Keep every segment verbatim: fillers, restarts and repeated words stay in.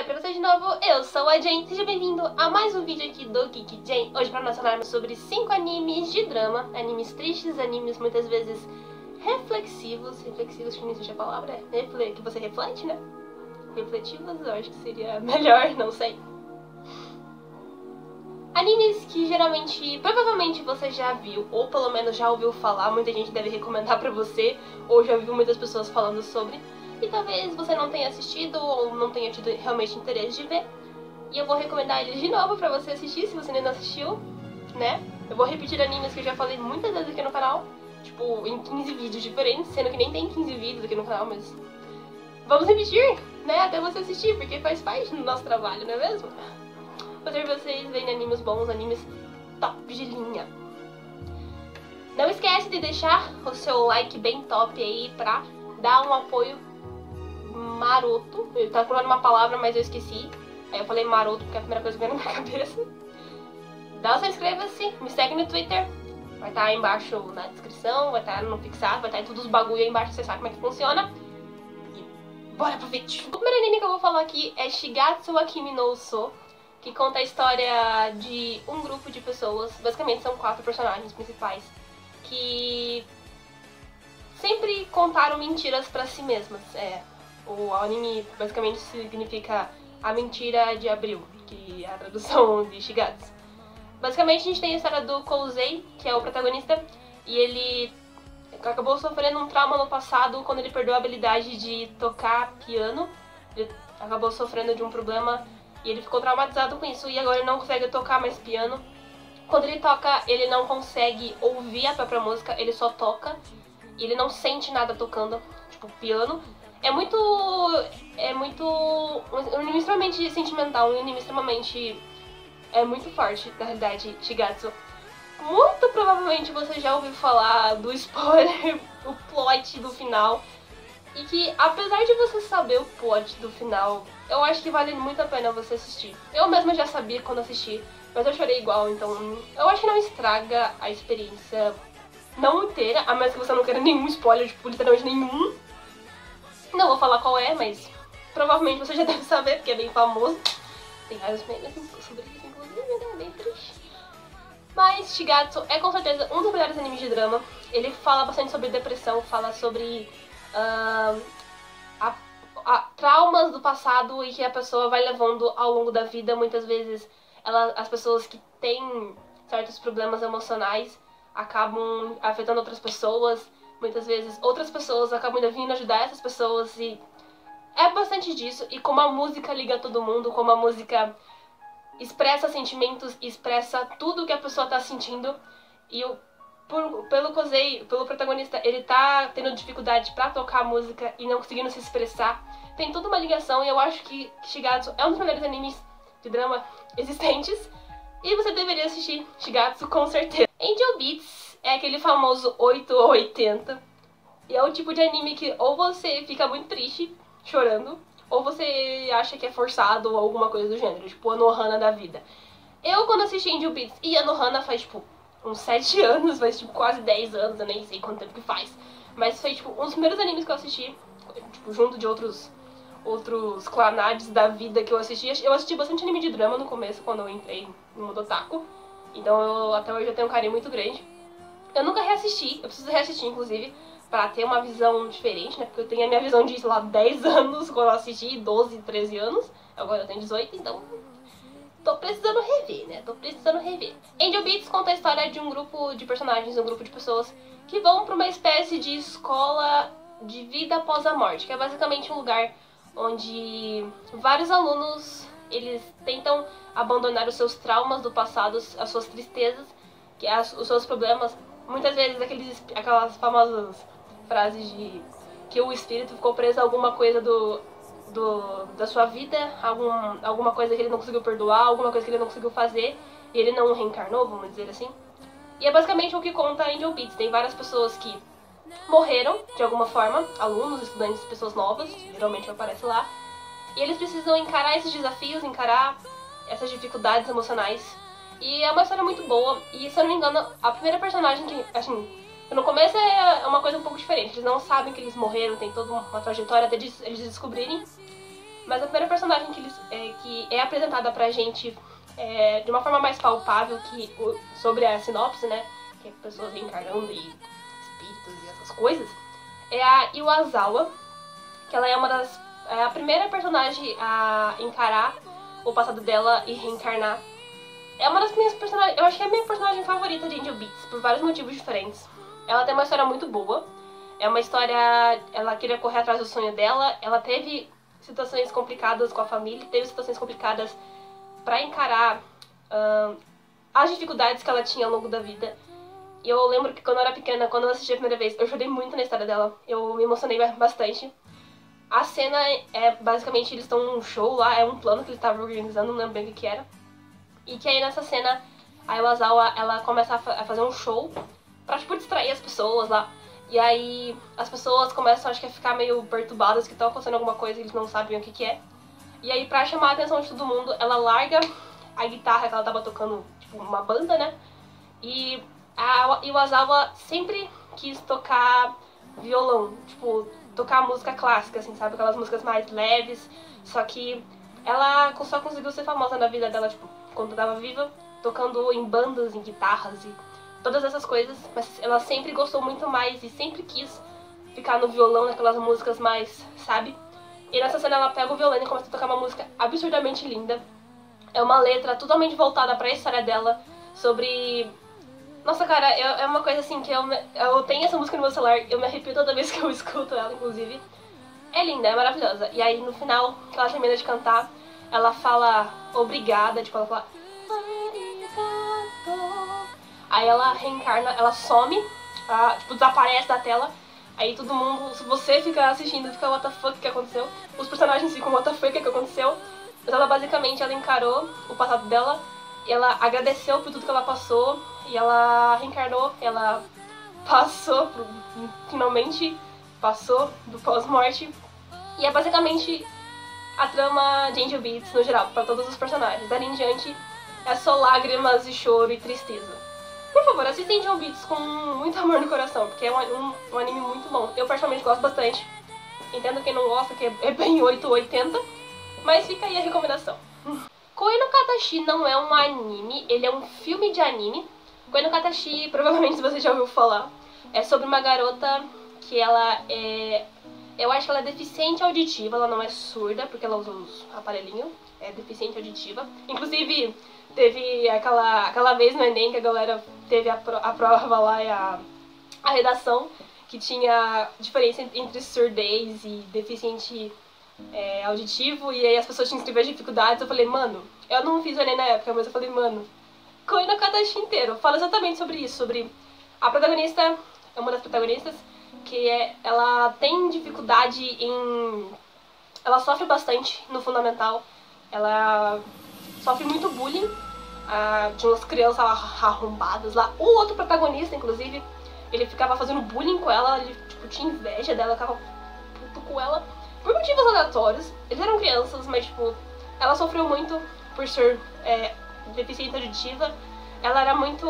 Oi, pra você de novo, eu sou a Jen, seja bem-vindo a mais um vídeo aqui do Kiki Jen. Hoje para nós falarmos sobre cinco animes de drama, animes tristes, animes muitas vezes reflexivos, reflexivos que nem existe a palavra, é que você reflete, né? Refletivos, eu acho que seria melhor, não sei. Animes que geralmente, provavelmente você já viu, ou pelo menos já ouviu falar, muita gente deve recomendar pra você, ou já viu muitas pessoas falando sobre, e talvez você não tenha assistido, ou não tenha tido realmente interesse de ver, e eu vou recomendar eles de novo pra você assistir, se você ainda não assistiu, né? Eu vou repetir animes que eu já falei muitas vezes aqui no canal, tipo, em quinze vídeos diferentes, sendo que nem tem quinze vídeos aqui no canal, mas vamos repetir, né, até você assistir, porque faz parte do nosso trabalho, não é mesmo? Fazer vocês verem animes bons, animes top de linha. Não esquece de deixar o seu like bem top aí pra dar um apoio maroto. Eu tava procurando uma palavra, mas eu esqueci. Aí eu falei maroto porque é a primeira coisa que veio na minha cabeça. Dá o seu inscreva-se, me segue no Twitter. Vai estar aí embaixo na descrição, vai estar no fixado, vai estar em todos os bagulho aí embaixo, você sabe como é que funciona. E bora pro vídeo. O primeiro anime que eu vou falar aqui é Shigatsu wa Kimi no Uso, que conta a história de um grupo de pessoas, basicamente são quatro personagens principais, que sempre contaram mentiras pra si mesmas. É, o anime basicamente significa a mentira de abril, que é a tradução de Shigatsu. Basicamente a gente tem a história do Kouzei, que é o protagonista, e ele acabou sofrendo um trauma no passado quando ele perdeu a habilidade de tocar piano. Ele acabou sofrendo de um problema e ele ficou traumatizado com isso e agora ele não consegue tocar mais piano. Quando ele toca, ele não consegue ouvir a própria música, ele só toca. E ele não sente nada tocando, tipo, piano. É muito... é muito... um anime extremamente sentimental, um anime extremamente... é muito forte, na realidade, Shigatsu. Muito provavelmente você já ouviu falar do spoiler, o plot do final. E que, apesar de você saber o plot do final, eu acho que vale muito a pena você assistir. Eu mesma já sabia quando assisti, mas eu chorei igual, então eu acho que não estraga a experiência não inteira, a menos que você não queira nenhum spoiler, tipo, literalmente nenhum. Não vou falar qual é, mas provavelmente você já deve saber, porque é bem famoso. Tem vários memes sobre isso, inclusive, né? Bem triste. Mas Shigatsu é com certeza um dos melhores animes de drama. Ele fala bastante sobre depressão, fala sobre... Uh, a, a, traumas do passado e que a pessoa vai levando ao longo da vida. Muitas vezes ela, as pessoas que têm certos problemas emocionais acabam afetando outras pessoas. Muitas vezes outras pessoas acabam vindo ajudar essas pessoas e é bastante disso. E como a música liga todo mundo, como a música expressa sentimentos, expressa tudo que a pessoa tá sentindo. E o Por, pelo Kouzei, pelo protagonista, ele tá tendo dificuldade pra tocar a música e não conseguindo se expressar. Tem toda uma ligação e eu acho que Shigatsu é um dos melhores animes de drama existentes. E você deveria assistir Shigatsu com certeza. Angel Beats é aquele famoso oito ou oitenta. E é o tipo de anime que ou você fica muito triste, chorando, ou você acha que é forçado ou alguma coisa do gênero, tipo a Nohana da vida. Eu, quando assisti Angel Beats e a Nohana faz, tipo, uns sete anos, faz tipo quase dez anos, eu nem sei quanto tempo que faz. Mas foi tipo um dos primeiros animes que eu assisti, tipo, junto de outros outros clanades da vida que eu assisti. Eu assisti bastante anime de drama no começo, quando eu entrei no mundo otaku. Então eu até hoje eu tenho um carinho muito grande. Eu nunca reassisti, eu preciso reassistir inclusive, pra ter uma visão diferente, né? Porque eu tenho a minha visão de, sei lá, dez anos quando eu assisti, doze, treze anos. Agora eu tenho dezoito, então... tô precisando rever, né? Tô precisando rever. Angel Beats conta a história de um grupo de personagens, um grupo de pessoas que vão pra uma espécie de escola de vida após a morte, que é basicamente um lugar onde vários alunos, eles tentam abandonar os seus traumas do passado, as suas tristezas, que é os seus problemas. Muitas vezes aqueles, aquelas famosas frases de que o espírito ficou preso a alguma coisa do... Do, da sua vida, algum, alguma coisa que ele não conseguiu perdoar, alguma coisa que ele não conseguiu fazer, e ele não reencarnou, vamos dizer assim. E é basicamente o que conta Angel Beats. Tem várias pessoas que morreram, de alguma forma, alunos, estudantes, pessoas novas, geralmente aparece lá, e eles precisam encarar esses desafios, encarar essas dificuldades emocionais. E é uma história muito boa, e se eu não me engano, a primeira personagem que, assim, no começo é uma coisa um pouco diferente, eles não sabem que eles morreram, tem toda uma trajetória até eles descobrirem. Mas a primeira personagem que, eles, é, que é apresentada pra gente é, de uma forma mais palpável que o, sobre a sinopse, né? Que é pessoas reencarnando e espíritos e essas coisas, é a Iwasawa, que ela é uma das... é a primeira personagem a encarar o passado dela e reencarnar. É uma das minhas personagens... eu acho que é a minha personagem favorita de Angel Beats, por vários motivos diferentes. Ela tem uma história muito boa. É uma história... ela queria correr atrás do sonho dela. Ela teve situações complicadas com a família, teve situações complicadas pra encarar uh, as dificuldades que ela tinha ao longo da vida. E eu lembro que quando eu era pequena, quando eu assisti a primeira vez, eu chorei muito na história dela. Eu me emocionei bastante. A cena é, basicamente, eles estão num show lá, é um plano que eles estavam organizando, não lembro bem o que era. E que aí nessa cena, a Iwasawa, ela começa a, fa a fazer um show pra, tipo, distrair as pessoas lá. E aí as pessoas começam, acho que, a ficar meio perturbadas, que estão acontecendo alguma coisa e eles não sabem o que que é. E aí, pra chamar a atenção de todo mundo, ela larga a guitarra que ela tava tocando, tipo, uma banda, né? E a Iwasawa sempre quis tocar violão, tipo, tocar música clássica, assim, sabe? Aquelas músicas mais leves. Só que ela só conseguiu ser famosa na vida dela, tipo, quando tava viva, tocando em bandas, em guitarras e todas essas coisas. Mas ela sempre gostou muito mais e sempre quis ficar no violão, naquelas músicas mais, sabe? E nessa cena ela pega o violão e começa a tocar uma música absurdamente linda. É uma letra totalmente voltada pra história dela, sobre... Nossa, cara, é uma coisa assim que eu, eu tenho essa música no meu celular, eu me arrepio toda vez que eu escuto ela, inclusive. É linda, é maravilhosa. E aí no final, que ela termina de cantar, ela fala obrigada, tipo, ela fala... Aí ela reencarna, ela some, ela, tipo, desaparece da tela. Aí todo mundo, se você ficar assistindo, fica what the fuck que aconteceu. Os personagens ficam what the fuck que aconteceu. Mas ela basicamente, ela encarou o passado dela, e ela agradeceu por tudo que ela passou, e ela reencarnou, ela passou, finalmente passou do pós-morte. E é basicamente a trama de Angel Beats no geral, pra todos os personagens. Dali em diante é só lágrimas e choro e tristeza. Por favor, assista Angel Beats com muito amor no coração, porque é um, um, um anime muito bom. Eu particularmente gosto bastante. Entendo quem não gosta, que é bem oito ou oitenta, mas fica aí a recomendação. Koi no Katachi não é um anime, ele é um filme de anime. Koi no Katachi, provavelmente você já ouviu falar, é sobre uma garota que ela é... eu acho que ela é deficiente auditiva, ela não é surda, porque ela usa os aparelhinhos, é deficiente auditiva. Inclusive, teve aquela, aquela vez no Enem que a galera teve a, pro, a prova lá e a, a redação, que tinha diferença entre surdez e deficiente é, auditivo, e aí as pessoas tinham que escrever as dificuldades. Eu falei, mano, eu não fiz o Enem na época, mas eu falei, mano, Koi no Katachi inteiro fala exatamente sobre isso, sobre a protagonista, é uma das protagonistas, que é, ela tem dificuldade em... ela sofre bastante no fundamental, ela sofre muito bullying, ah, de umas crianças arrombadas lá. O outro protagonista, inclusive, ele ficava fazendo bullying com ela, ele tipo, tinha inveja dela, ficava puto com ela, por motivos aleatórios. Eles eram crianças, mas tipo, ela sofreu muito por ser é, deficiente auditiva. Ela era muito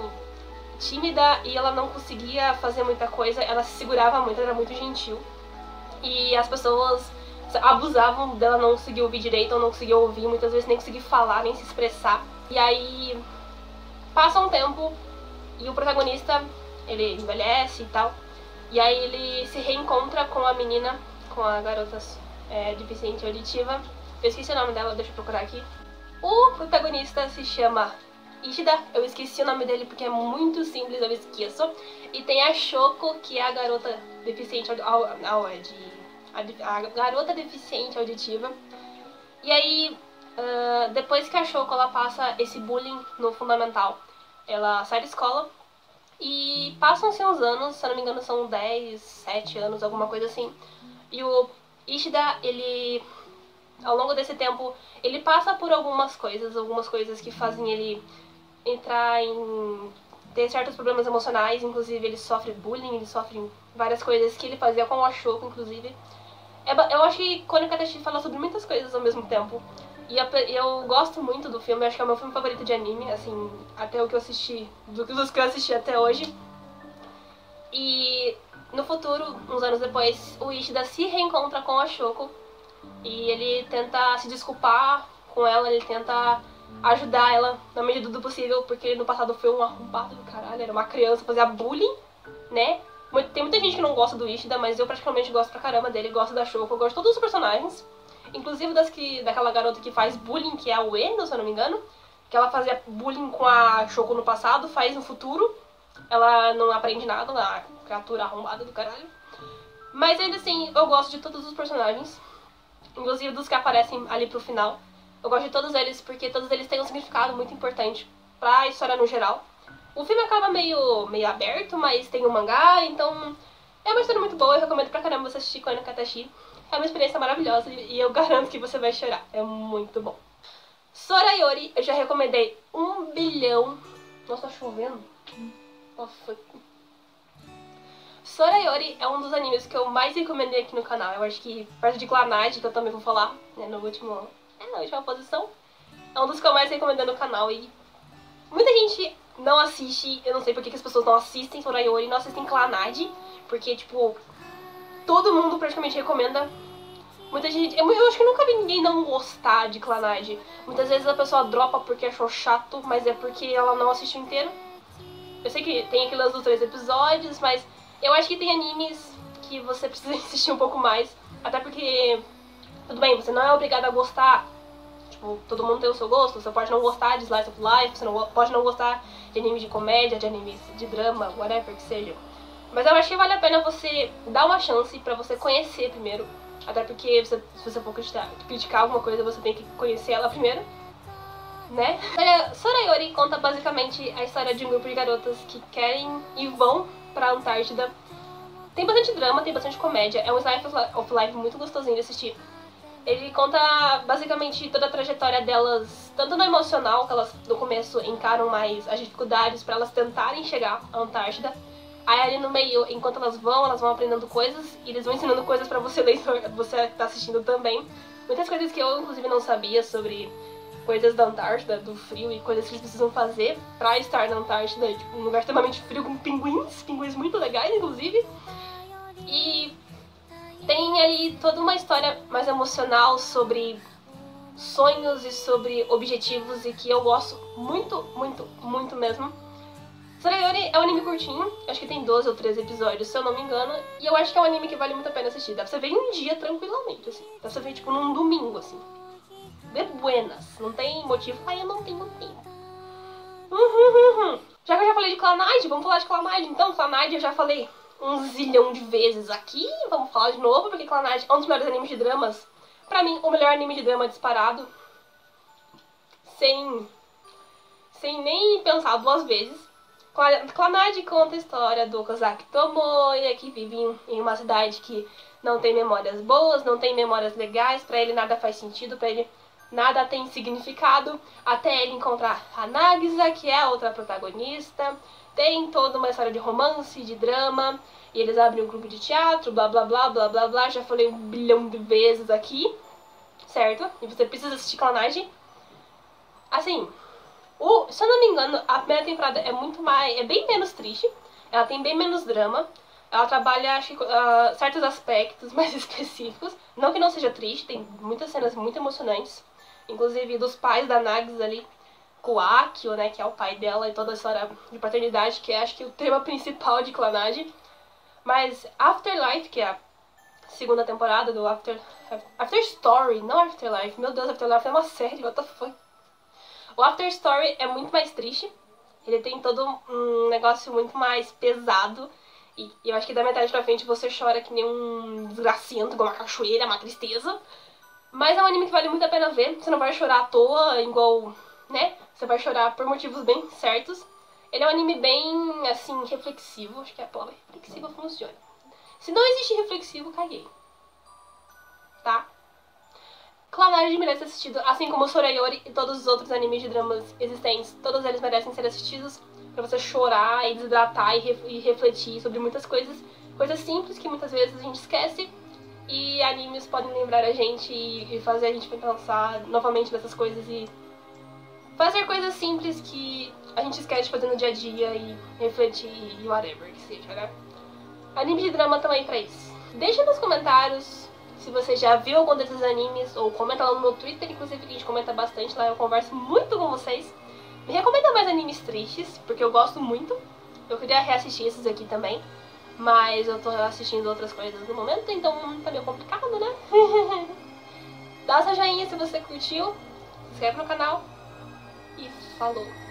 tímida e ela não conseguia fazer muita coisa, ela se segurava muito, ela era muito gentil. E as pessoas abusavam dela não conseguir ouvir direito, ou não conseguia ouvir, muitas vezes nem conseguir falar, nem se expressar. E aí passa um tempo e o protagonista, ele envelhece e tal, e aí ele se reencontra com a menina, com a garota é, deficiente auditiva. Eu esqueci o nome dela, deixa eu procurar aqui. O protagonista se chama Ishida, eu esqueci o nome dele porque é muito simples, eu esqueço. E tem a Shoko, que é a garota deficiente auditiva. A garota deficiente auditiva. E aí, uh, depois que a Shoko ela passa esse bullying no fundamental, ela sai da escola e passam-se uns anos, se eu não me engano são dez, sete anos, alguma coisa assim. E o Ishida, ele, ao longo desse tempo, ele passa por algumas coisas, algumas coisas que fazem ele entrar em... ter certos problemas emocionais, inclusive ele sofre bullying, ele sofre várias coisas que ele fazia com a Shoko, inclusive. Eu acho que Koi no Katachi fala sobre muitas coisas ao mesmo tempo. E eu gosto muito do filme, acho que é o meu filme favorito de anime, assim, até o que eu assisti, dos que eu assisti até hoje. E no futuro, uns anos depois, o Ishida se reencontra com a Shoko. E ele tenta se desculpar com ela, ele tenta ajudar ela na medida do possível, porque ele no passado foi um arrombado do caralho, era uma criança, fazia bullying, né? Tem muita gente que não gosta do Ishida, mas eu praticamente gosto pra caramba dele, gosto da Shoko, eu gosto de todos os personagens, inclusive das que, daquela garota que faz bullying, que é a Ueno, se eu não me engano, que ela fazia bullying com a Shoko no passado, faz no futuro, ela não aprende nada, a criatura arrombada do caralho. Mas ainda assim, eu gosto de todos os personagens, inclusive dos que aparecem ali pro final. Eu gosto de todos eles porque todos eles têm um significado muito importante pra história no geral. O filme acaba meio, meio aberto, mas tem um mangá, então é uma história muito boa, eu recomendo pra caramba você assistir Koe no Katachi. É uma experiência maravilhosa e eu garanto que você vai chorar, é muito bom. Sorayori, eu já recomendei um bilhão... Nossa, tá chovendo? Nossa. Sorayori é um dos animes que eu mais recomendei aqui no canal. Eu acho que, perto de Clannad, que eu também vou falar, né, no último, é, na última posição, é um dos que eu mais recomendo no canal. E muita gente não assiste, eu não sei porque que as pessoas não assistem Sorayori, não assistem Clannad, porque, tipo, todo mundo praticamente recomenda. Muita gente, eu, eu acho que nunca vi ninguém não gostar de Clannad. Muitas vezes a pessoa dropa porque achou chato, mas é porque ela não assistiu inteiro. Eu sei que tem aqueles dos três episódios, mas eu acho que tem animes que você precisa insistir um pouco mais. Até porque, tudo bem, você não é obrigado a gostar. Tipo, todo mundo tem o seu gosto. Você pode não gostar de Slice of Life, você não, pode não gostar de animes de comédia, de animes de drama, whatever que seja. Mas eu acho que vale a pena você dar uma chance pra você conhecer primeiro. Até porque você, se você for criticar, criticar alguma coisa, você tem que conhecer ela primeiro, né? Sorayori conta basicamente a história de um grupo de garotas que querem e vão pra Antártida. Tem bastante drama, tem bastante comédia, é um slice of life muito gostosinho de assistir. Ele conta basicamente toda a trajetória delas, tanto no emocional, que elas no começo encaram mais as dificuldades pra elas tentarem chegar à Antártida. Aí ali no meio, enquanto elas vão, elas vão aprendendo coisas, e eles vão ensinando coisas pra você, leitor, você que tá assistindo também. Muitas coisas que eu, inclusive, não sabia sobre coisas da Antártida, do frio, e coisas que eles precisam fazer pra estar na Antártida, tipo, um lugar extremamente frio com pinguins, pinguins muito legais, inclusive. E tem ali toda uma história mais emocional sobre sonhos e sobre objetivos, e que eu gosto muito, muito, muito mesmo. Sorayori é um anime curtinho, acho que tem doze ou treze episódios, se eu não me engano, e eu acho que é um anime que vale muito a pena assistir. Dá pra você ver em um dia tranquilamente, assim. Dá pra você ver, tipo, num domingo, assim. De buenas. Não tem motivo. Ai, eu não tenho tempo. Uhum, uhum. Já que eu já falei de Clannad, vamos falar de Clannad. Então, Clannad eu já falei um zilhão de vezes aqui. Vamos falar de novo, porque Clannad é um dos melhores animes de dramas. Pra mim, o melhor anime de drama disparado. Sem... Sem nem pensar duas vezes. Clannad conta a história do Kozaki Tomoya, que vive em uma cidade que não tem memórias boas, não tem memórias legais, pra ele nada faz sentido, pra ele nada tem significado, até ele encontrar a Nagisa, que é a outra protagonista. Tem toda uma história de romance, de drama, e eles abrem um grupo de teatro, blá blá blá blá blá blá, já falei um bilhão de vezes aqui, certo? E você precisa assistir Clannad. Assim... O, se eu não me engano, a primeira temporada é muito mais, é bem menos triste, ela tem bem menos drama, ela trabalha, acho que, uh, certos aspectos mais específicos, não que não seja triste, tem muitas cenas muito emocionantes, inclusive dos pais da Nagisa ali, com o Akio, né, que é o pai dela, e toda a história de paternidade, que é, acho que, o tema principal de Clannad. Mas Afterlife, que é a segunda temporada do After... After Story, não Afterlife, meu Deus, Afterlife é uma série, what the fuck. O After Story é muito mais triste, ele tem todo um negócio muito mais pesado, e eu acho que da metade pra frente você chora que nem um desgraciento, igual uma cachoeira, uma tristeza. Mas é um anime que vale muito a pena ver, você não vai chorar à toa, igual, né, você vai chorar por motivos bem certos. Ele é um anime bem, assim, reflexivo, acho que a palavra reflexiva funciona. Se não existe reflexivo, caguei. Tá? Clannad merece ser assistido, assim como Sorayori e todos os outros animes de dramas existentes. Todos eles merecem ser assistidos pra você chorar e desidratar e, ref e refletir sobre muitas coisas. Coisas simples que muitas vezes a gente esquece. E animes podem lembrar a gente e, e fazer a gente pensar novamente nessas coisas. E fazer coisas simples que a gente esquece de fazer no dia a dia e refletir e whatever que seja, né? Anime de drama também pra isso. Deixa nos comentários Se você já viu algum desses animes, ou comenta lá no meu Twitter, inclusive, que a gente comenta bastante lá, eu converso muito com vocês. Me recomenda mais animes tristes, porque eu gosto muito. Eu queria reassistir esses aqui também, mas eu tô assistindo outras coisas no momento, então tá meio complicado, né? Dá seu joinha se você curtiu, se inscreve no canal e falou!